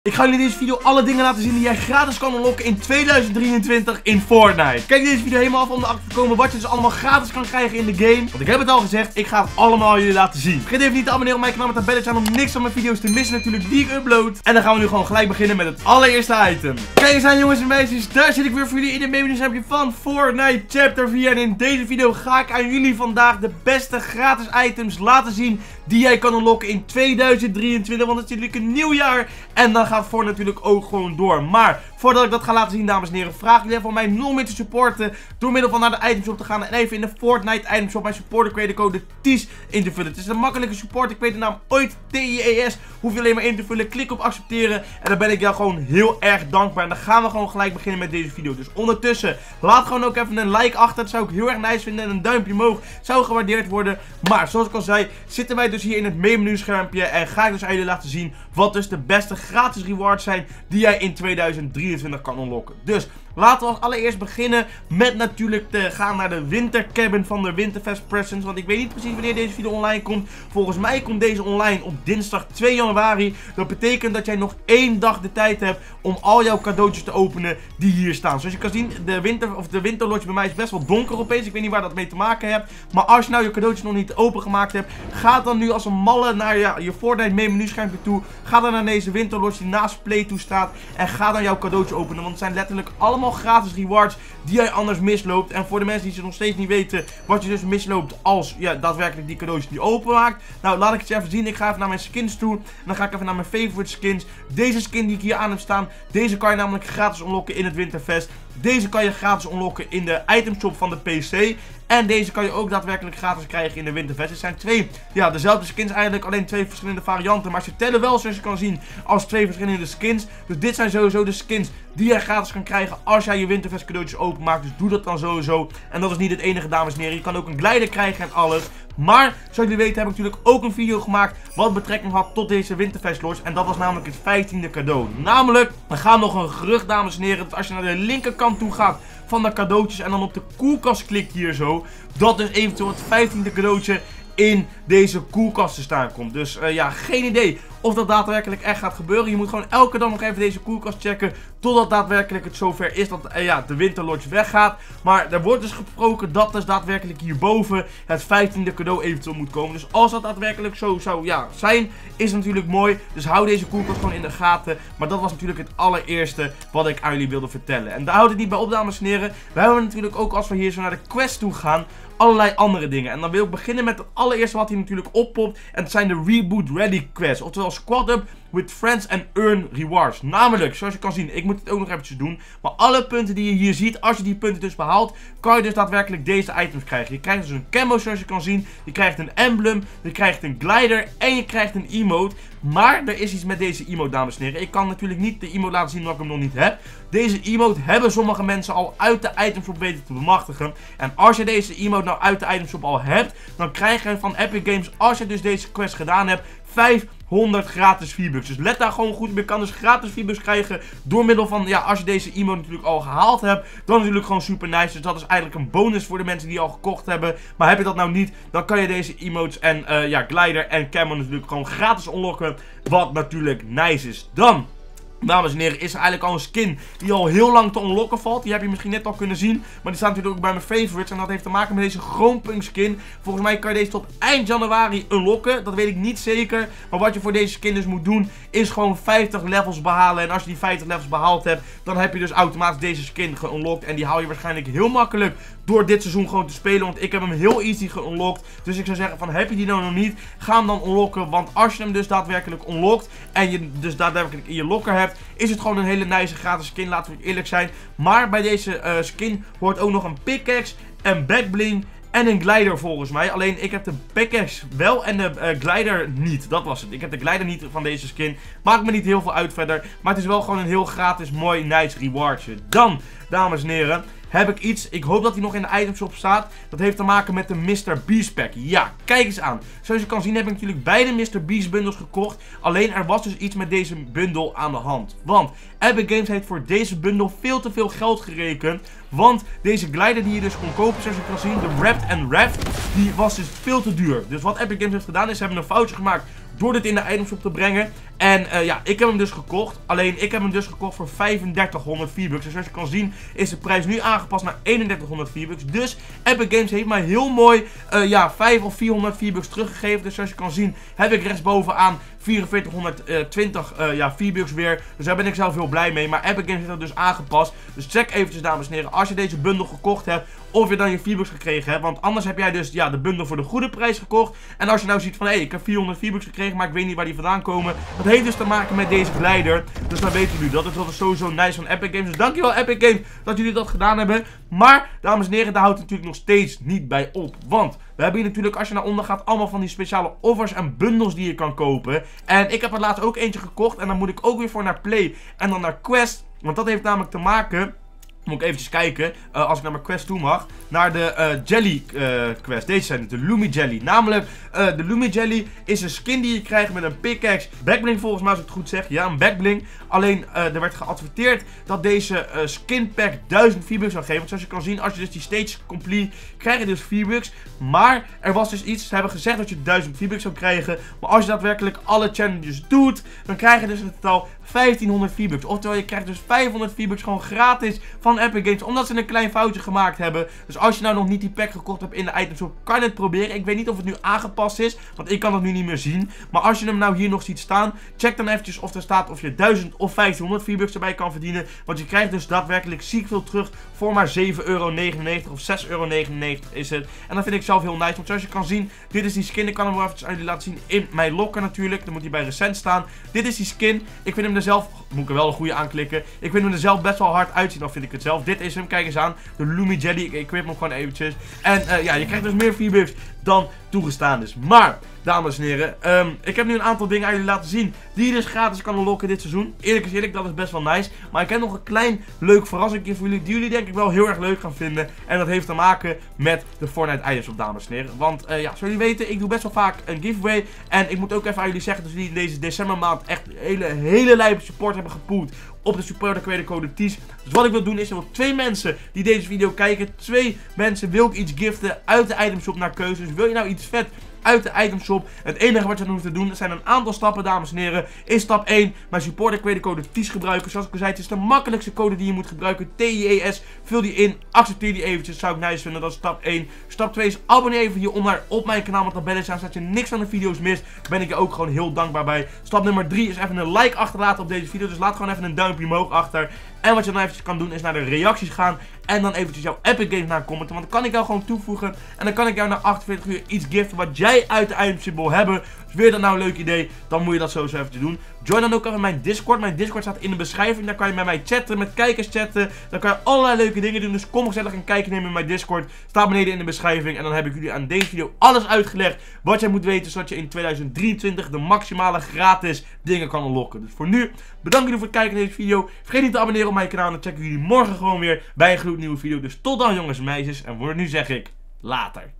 Ik ga jullie in deze video alle dingen laten zien die jij gratis kan unlocken in 2023 in Fortnite. Kijk deze video helemaal af om erachter te komen wat je dus allemaal gratis kan krijgen in de game. Want ik heb het al gezegd, ik ga het allemaal jullie laten zien. Vergeet even niet te abonneren op mijn kanaal met dat belletje aan om niks van mijn video's te missen natuurlijk die ik upload. En dan gaan we nu gewoon gelijk beginnen met het allereerste item. Kijk eens aan jongens en meisjes, daar zit ik weer voor jullie in het menu van Fortnite Chapter 4. En in deze video ga ik aan jullie vandaag de beste gratis items laten zien die jij kan unlocken in 2023. Want het is natuurlijk een nieuw jaar en dan gaat Fortnite natuurlijk ook gewoon door. Maar voordat ik dat ga laten zien, dames en heren, vraag jullie even om mij nog meer te supporten door middel van naar de itemshop te gaan en even in de Fortnite itemshop mijn supporter creator code TIES in te vullen. Het is een makkelijke support, ik weet de naam ooit, TIES. Hoef je alleen maar in te vullen, klik op accepteren en dan ben ik jou gewoon heel erg dankbaar. En dan gaan we gewoon gelijk beginnen met deze video. Dus ondertussen, laat gewoon ook even een like achter, dat zou ik heel erg nice vinden en een duimpje omhoog zou gewaardeerd worden. Maar zoals ik al zei, zitten wij dus hier in het menu schermpje en ga ik dus aan jullie laten zien wat dus de beste gratis rewards zijn die jij in 2023 kan unlocken. Dus laten we als allereerst beginnen met natuurlijk te gaan naar de wintercabin van de Winterfest Presents. Want ik weet niet precies wanneer deze video online komt. Volgens mij komt deze online op dinsdag 2 januari. Dat betekent dat jij nog 1 dag de tijd hebt om al jouw cadeautjes te openen die hier staan. Zoals je kan zien, de winterlodge bij mij is best wel donker opeens. Ik weet niet waar dat mee te maken hebt. Maar als je nou je cadeautjes nog niet opengemaakt hebt, ga dan nu als een malle naar je Fortnite menu schermpje toe. Ga dan naar deze winterlodge die naast Play toe staat en ga dan jouw cadeautje openen. Want het zijn letterlijk allemaal gratis rewards die jij anders misloopt. En voor de mensen die ze nog steeds niet weten wat je dus misloopt als je daadwerkelijk die cadeautjes niet openmaakt. Nou, laat ik het je even zien. Ik ga even naar mijn skins toe. En dan ga ik even naar mijn favorite skins. Deze skin die ik hier aan heb staan, deze kan je namelijk gratis unlocken in het Winterfest. Deze kan je gratis unlocken in de itemshop van de PC. En deze kan je ook daadwerkelijk gratis krijgen in de Winterfest. Het zijn twee, ja, dezelfde skins eigenlijk, alleen twee verschillende varianten. Maar ze tellen wel, zoals je kan zien, als twee verschillende skins. Dus dit zijn sowieso de skins die jij gratis kan krijgen als jij je Winterfest cadeautjes openmaakt. Dus doe dat dan sowieso. En dat is niet het enige, dames en heren. Je kan ook een glider krijgen en alles. Maar, zoals jullie weten, heb ik natuurlijk ook een video gemaakt wat betrekking had tot deze Winterfest Lodge. En dat was namelijk het 15e cadeau. Namelijk, er gaat nog een gerucht, dames en heren, dat als je naar de linkerkant toe gaat van de cadeautjes en dan op de koelkast klikt hier zo, dat dus eventueel het 15e cadeautje in deze koelkast te staan komt. Dus ja, geen idee of dat daadwerkelijk echt gaat gebeuren. Je moet gewoon elke dag nog even deze koelkast checken totdat daadwerkelijk het zover is dat ja, de winterlodge weggaat. Maar er wordt dus gesproken dat dus daadwerkelijk hierboven het 15e cadeau eventueel moet komen. Dus als dat daadwerkelijk zo zou zijn, is het natuurlijk mooi. Dus hou deze koelkast gewoon in de gaten. Maar dat was natuurlijk het allereerste wat ik aan jullie wilde vertellen. En daar houdt het niet bij op, dames en heren. We hebben natuurlijk ook, als we hier zo naar de quest toe gaan, allerlei andere dingen. En dan wil ik beginnen met het allereerste wat hier natuurlijk oppopt. En het zijn de Reboot Ready quests. Oftewel squad up with friends and earn rewards. Namelijk, zoals je kan zien, ik moet het ook nog eventjes doen. Maar alle punten die je hier ziet, als je die punten dus behaalt, kan je dus daadwerkelijk deze items krijgen. Je krijgt dus een camo, zoals je kan zien. Je krijgt een emblem, je krijgt een glider en je krijgt een emote. Maar er is iets met deze emote, dames en heren. Ik kan natuurlijk niet de emote laten zien omdat ik hem nog niet heb. Deze emote hebben sommige mensen al uit de itemshop weten te bemachtigen. En als je deze emote nou uit de itemshop al hebt, dan krijg je van Epic Games, als je dus deze quest gedaan hebt, 500 gratis V-Bucks. Dus let daar gewoon goed op. Je kan dus gratis V-Bucks krijgen door middel van, ja, als je deze emote natuurlijk al gehaald hebt, dan natuurlijk gewoon super nice. Dus dat is eigenlijk een bonus voor de mensen die al gekocht hebben. Maar heb je dat nou niet, dan kan je deze emotes en ja, glider en camo natuurlijk gewoon gratis unlocken. Wat natuurlijk nice is. Dan, dames en heren, is er eigenlijk al een skin die al heel lang te unlocken valt. Die heb je misschien net al kunnen zien. Maar die staat natuurlijk ook bij mijn favorites. En dat heeft te maken met deze Groenpunk skin. Volgens mij kan je deze tot eind januari unlocken. Dat weet ik niet zeker. Maar wat je voor deze skin dus moet doen, is gewoon 50 levels behalen. En als je die 50 levels behaald hebt, dan heb je dus automatisch deze skin geunlocked. En die haal je waarschijnlijk heel makkelijk door dit seizoen gewoon te spelen. Want ik heb hem heel easy geunlocked. Dus ik zou zeggen van, heb je die nou nog niet, ga hem dan unlocken. Want als je hem dus daadwerkelijk unlockt en je dus daadwerkelijk in je locker hebt, is het gewoon een hele nice gratis skin, laten we eerlijk zijn. Maar bij deze skin hoort ook nog een pickaxe, een backbling en een glider volgens mij. Alleen ik heb de pickaxe wel en de glider niet. Dat was het. Ik heb de glider niet van deze skin. Maakt me niet heel veel uit verder. Maar het is wel gewoon een heel gratis, mooi, nice rewardje. Dan, dames en heren, heb ik iets. Ik hoop dat hij nog in de itemshop staat. Dat heeft te maken met de Mr. Beast pack. Ja, kijk eens aan. Zoals je kan zien heb ik natuurlijk beide Mr. Beast bundles gekocht. Alleen er was dus iets met deze bundel aan de hand. Want Epic Games heeft voor deze bundel veel te veel geld gerekend. Want deze glider die je dus kon kopen, zoals je kan zien, de Wrapped and Raft, die was dus veel te duur. Dus wat Epic Games heeft gedaan is, ze hebben een foutje gemaakt door dit in de itemshop te brengen. En ja, ik heb hem dus gekocht. Alleen ik heb hem dus gekocht voor 3500 V-Bucks. Dus zoals je kan zien is de prijs nu aangepast naar 3100 V-Bucks. Dus Epic Games heeft mij heel mooi 5 of 400 V-Bucks teruggegeven. Dus zoals je kan zien heb ik rechtsbovenaan 4420 V-Bucks weer. Dus daar ben ik zelf heel blij mee. Maar Epic Games heeft dat dus aangepast. Dus check eventjes, dames en heren, als je deze bundel gekocht hebt, of je dan je V-Bucks gekregen hebt. Want anders heb jij dus de bundel voor de goede prijs gekocht. En als je nou ziet van, hé, ik heb 400 V-Bucks gekregen, maar ik weet niet waar die vandaan komen. Dat heeft dus te maken met deze glider. Dus dan weten jullie dat. Dat is sowieso nice van Epic Games. Dus dankjewel Epic Games dat jullie dat gedaan hebben. Maar, dames en heren, daar houdt het natuurlijk nog steeds niet bij op. Want we hebben hier natuurlijk, als je naar onder gaat, allemaal van die speciale offers en bundles die je kan kopen. En ik heb er laatst ook eentje gekocht. En dan moet ik ook weer voor naar Play en dan naar Quest. Want dat heeft namelijk te maken... Moet ik eventjes kijken, als ik naar mijn quest toe mag, naar de Jelly quest. Deze zijn het, de Lumi Jelly. Namelijk, de Lumi Jelly is een skin die je krijgt met een pickaxe. Backbling volgens mij, als ik het goed zeg. Ja, een backbling. Alleen, er werd geadverteerd dat deze skin pack 1000 V-Bucks zou geven. Want zoals je kan zien, als je dus die stage complete, krijg je dus V-Bucks. Maar er was dus iets, ze hebben gezegd dat je 1000 V-Bucks zou krijgen. Maar als je daadwerkelijk alle challenges doet, dan krijg je dus in totaal 1500 V-Bucks. Oftewel, je krijgt dus 500 V-Bucks gewoon gratis van Epic Games, omdat ze een klein foutje gemaakt hebben. Dus als je nou nog niet die pack gekocht hebt in de itemshop, kan je het proberen. Ik weet niet of het nu aangepast is, want ik kan het nu niet meer zien. Maar als je hem nou hier nog ziet staan, check dan eventjes of er staat of je 1000 of 1500 V-Bucks erbij kan verdienen. Want je krijgt dus daadwerkelijk ziek veel terug voor maar 7,99 € of 6,99 € is het. En dat vind ik zelf heel nice, want zoals je kan zien, dit is die skin. Ik kan hem wel eventjes aan jullie laten zien in mijn locker natuurlijk. Dan moet hij bij recent staan. Dit is die skin. Ik vind hem er zelf, moet ik er wel een goede aanklikken. Ik vind hem er zelf best wel hard uitzien, dan vind ik het zelf. Dit is hem, kijk eens aan. De Lumi Jelly, ik equip hem gewoon eventjes. En ja, je krijgt dus meer V-Bucks dan toegestaan is. Maar, dames en heren, ik heb nu een aantal dingen aan jullie laten zien die je dus gratis kan unlocken dit seizoen. Eerlijk is eerlijk, dat is best wel nice. Maar ik heb nog een klein leuk verrassingje voor jullie, die jullie denk ik wel heel erg leuk gaan vinden. En dat heeft te maken met de Fortnite itemshop, dames en heren. Want ja, zoals jullie weten, ik doe best wel vaak een giveaway. En ik moet ook even aan jullie zeggen dat jullie in deze decembermaand echt hele lijpe support hebben gepoeld op de supporter creator code TIES. Dus wat ik wil doen is, er wil 2 mensen die deze video kijken, 2 mensen wil ik iets giften uit de itemshop naar keuze. Dus wil je nou iets vet uit de itemshop? Het enige wat je dan hoeft te doen, er zijn een aantal stappen, dames en heren. Is stap 1, mijn supporter creator code TIES gebruiken. Zoals ik al zei, het is de makkelijkste code die je moet gebruiken. TIES, vul die in, accepteer die eventjes, zou ik nice vinden. Dat is stap 1. Stap 2 is abonneer even hieronder op mijn kanaal met tabellen staan, zodat je niks van de video's mist. Daar ben ik je ook gewoon heel dankbaar bij. Stap nummer 3 is even een like achterlaten op deze video. Dus laat gewoon even een duimpje omhoog achter. En wat je dan eventjes kan doen is naar de reacties gaan. En dan eventjes jouw Epic Games naar commenten. Want dan kan ik jou gewoon toevoegen. En dan kan ik jou na 48 uur iets giften wat jij uit de itemshop wil hebben. Dus vind je dat nou een leuk idee? Dan moet je dat sowieso eventjes doen. Join dan ook even mijn Discord. Mijn Discord staat in de beschrijving. Daar kan je met mij chatten, met kijkers chatten. Dan kan je allerlei leuke dingen doen. Dus kom gezellig een kijkje nemen in mijn Discord. Staat beneden in de beschrijving. En dan heb ik jullie aan deze video alles uitgelegd wat jij moet weten, zodat je in 2023 de maximale gratis dingen kan unlocken. Dus voor nu, bedankt jullie voor het kijken naar deze video. Vergeet niet te abonneren op mijn kanaal. En dan checken jullie morgen gewoon weer bij een gloednieuwe video. Dus tot dan jongens en meisjes. En voor nu zeg ik, later.